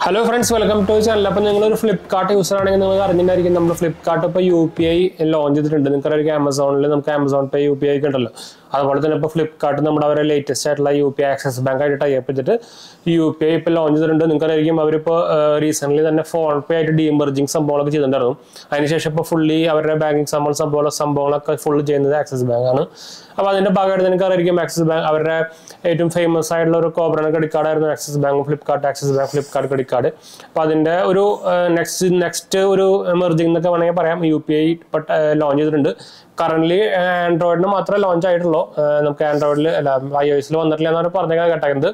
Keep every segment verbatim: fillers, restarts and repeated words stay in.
Hello friends, welcome to the channel. If you are a Flipkart user, you know Flipkart U P I launch it. Amazon, Amazon Pay U P I. That's Flipkart our latest U P I Access Bank U P I launch it. Recently the phone pay de-emerging symbol. And fully our banking symbol full Access Bank. Now, Access Bank our famous side Cobra credit card Access Bank, Flipkart Access Bank, Flipkart credit card. Now, next next emerging U P I but launch currently Android no matra launch ആയിട്ടുള്ളൂ Android iOS ൽ വന്നിട്ടില്ല എന്നാണ് പറഞ്ഞ കേട്ടത്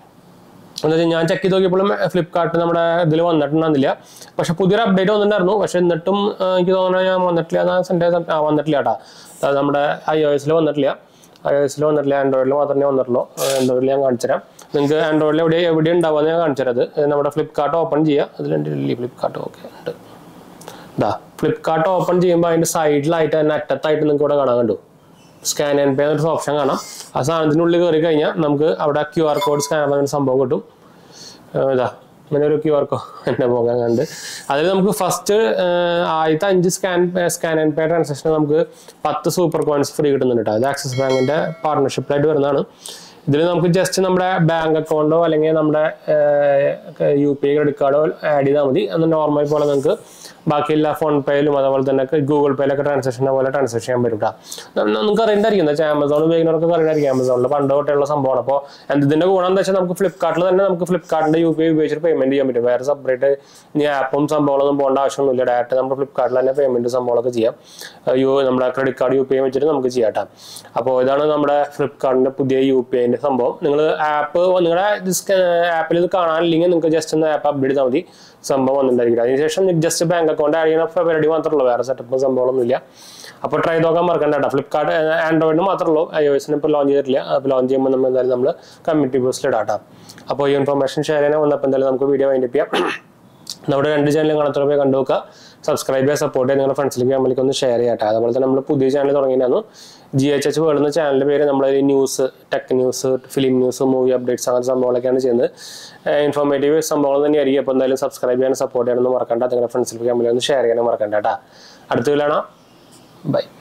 ഞാൻ check ചെയ്ത് നോക്കിയപ്പോൾ Flipkart നമ്മുടെ ഇതിൽ വന്നിട്ടുണ്ടായിരുന്നില്ല പക്ഷേ പുതിയൊരു അപ്ഡേറ്റ് വന്നിട്ടുണ്ടായിരുന്നു പക്ഷേ എന്നിട്ടും എനിക്ക് തോന്നുന്നു ഞാൻ വന്നിട്ടില്ല എന്നാ സെന്റൻസ് വന്നിട്ടില്ല ട്ടാ നമ്മുടെ iOS ൽ വന്നിട്ടില്ല iOS ൽ വന്നിട്ടില്ല Android ൽ മാത്രമേ വന്നിട്ടുള്ളൂ Android ൽ ഞാൻ കാണിച്ചു തരാം നിങ്ങൾക്ക് Android ൽ എവിടെ എവിടെ ഉണ്ടാവുമെന്ന് ഞാൻ കാണിച്ചു തരാം അത് നമ്മുടെ Flipkart ഓപ്പൺ ചെയ്യുക അതിലുണ്ട് Flipkart ഓക്കേ ഉണ്ട് ദാ Flipkart ഓപ്പൺ ചെയ്യുമ്പോൾ അതിന്റെ സൈഡിലായിട്ട് അറ്റത്തായിട്ട് നിങ്ങൾക്ക് ഇവിടെ കാണാൻ കണ്ടു സ്കാൻ ആൻഡ് പേ എന്നൊരു ഓപ്ഷൻ കാണാം ആ സാധനത്തിനുള്ളിൽ കയറി കഴിഞ്ഞാൽ നമുക്ക് അവിടെ ക്യു ആർ കോഡ് സ്കാൻ ചെയ്യുന്ന സംഭവം കിട്ടും ഇതാ ഇങ്ങനെ ഒരു ക്യു ആർ കോഡ് എൻ്റെ പോകാൻ കണ്ട് അതിൽ നമുക്ക് ഫസ്റ്റ് ആദ്യത്തെ അഞ്ച് scan scan and pay transaction നമുക്ക് പത്ത് സൂപ്പർ കോയിൻസ് ഫ്രീ കിട്ടുന്നുണ്ട് കേട്ടോ അത് ആക്സിസ് ബാങ്കിന്റെ പാർട്ണർഷിപ്പിലായിട്ട് വരുന്നതാണ് ഇതിൽ നമുക്ക് ജസ്റ്റ് നമ്മുടെ ബാങ്ക് അക്കൗണ്ടോ അല്ലെങ്കിൽ നമ്മുടെ യു പി ഐ ക്രെഡിറ്റ് കാർഡോ ആഡ് ചെയ്താൽ മതി അത് നോർമൽ പോലെ നിങ്ങൾക്ക് ബാക്കിയുള്ള ഫോൺ പേയിലും അതുപോലെ തന്നെ ഗൂഗിൾ പേയിലൊക്കെ ട്രാൻസാക്ഷൻ പോലെ ട്രാൻസാക്ഷൻ ചെയ്യാൻ പറ്റും നിങ്ങൾക്ക് അറിയണ്ടായിരിക്കും എന്താ വെച്ചാൽ ആമസോൺ ഉപയോഗിക്കുന്നവർക്ക് അറിയണ്ടായിരിക്കും ആമസോണിൽ പണ്ട് തൊട്ടുള്ള സംഭവമാണ് അപ്പോൾ എന്തിന്റെ ഗുണം എന്താ വെച്ചാൽ നമുക്ക് ഫ്ലിപ്കാർട്ടിൽ തന്നെ നമുക്ക് ഫ്ലിപ്കാർട്ടിന്റെ യു പി ഐ ഉപയോഗിച്ചിട്ട് പേയ്മെന്റ് ചെയ്യാൻ പറ്റും വേറെ സെപ്പറേറ്റ് ഇനി ആപ്പും സംഭവങ്ങളൊന്നും പോകേണ്ട ആവശ്യമൊന്നുമില്ല ഡയറക്റ്റ് നമുക്ക് ഫ്ലിപ്കാർട്ടിൽ തന്നെ പേയ്മെന്റ് സംഭവങ്ങളൊക്കെ ചെയ്യാം യു നമ്മുടെ credit card U P I വെച്ചിട്ട് നമുക്ക് ചെയ്യാം കേട്ടോ അപ്പോൾ ഇതാണ് നമ്മുടെ ഫ്ലിപ്കാർട്ടിന്റെ പുതിയ യു പി ഐന്റെ സംഭവം നിങ്ങൾ ആപ്പ് നിങ്ങളുടെ ആപ്പിൽ ഇത് കാണാനില്ലെങ്കിൽ നിങ്ങൾക്ക് ജസ്റ്റ് ഒന്ന് ആപ്പ് അപ്ഡേറ്റ് ചെയ്താൽ മതി സംഭവം വന്നിട്ടുണ്ടായിരിക്കും അതിനുശേഷം ജസ്റ്റ് ബാങ്ക് അക്കൗണ്ട് ആഡ് ചെയ്യുന്ന പരിപാടി മാത്രമേ വേറെ സെറ്റപ്പ് സംഭവമൊന്നുമില്ല അപ്പോൾ ട്രൈ നോക്കാൻ മറക്കണ്ട കേട്ടോ ഫ്ലിപ്കാർട്ട് ആൻഡ്രോയിഡിന് മാത്രമേ ഉള്ളൂ iOS-ന് ഇപ്പോൾ ലോഞ്ച് ചെയ്തിട്ടില്ല അപ്പോൾ ലോഞ്ച് ചെയ്യുമ്പോൾ നമ്മൾ എന്തായാലും നമ്മൾ കമ്മ്യൂണിറ്റി പോസ്റ്റിൽ ഇടാം അപ്പോൾ ഈ ഇൻഫർമേഷൻ ഷെയർ ചെയ്യാൻ വന്നപ്പോൾ എന്തായാലും നമുക്ക് വീഡിയോ വൈൻഡപ്പ് ചെയ്യാം നമ്മുടെ രണ്ട് ചാനലും കാണാത്തവരെ പോയി കണ്ടു നോക്കുക സബ്സ്ക്രൈബ് ചെയ്യുക സപ്പോർട്ട് ചെയ്യുക നിങ്ങളുടെ ഫ്രണ്ട്സിലേക്ക് നമ്മൾക്ക് ഒന്ന് ഷെയർ ചെയ്യാം അതുപോലെ തന്നെ നമ്മൾ പുതിയ ചാനൽ തുടങ്ങിയിരുന്നു ജി എച്ച് എച്ച് വേൾഡ് എന്ന ചാനലിൻ്റെ പേര് നമ്മൾ news tech news film news movie updates അങ്ങനത്തെ സംഭവങ്ങളൊക്കെയാണ് ചെയ്യുന്നത് ഇൻഫോർമേറ്റീവ് സംഭവങ്ങൾ തന്നെയായിരിക്കും അപ്പോൾ എന്തായാലും സബ്സ്ക്രൈബ് ചെയ്യാനും സപ്പോർട്ട് ചെയ്യാനൊന്നും മറക്കണ്ട നിങ്ങളുടെ ഫ്രണ്ട്സിലേക്ക് നമ്മളെ ഒന്ന് ഷെയർ ചെയ്യാനും മറക്കണ്ട കേട്ടോ അടുത്ത വീഡിയോ കാണാം ബൈ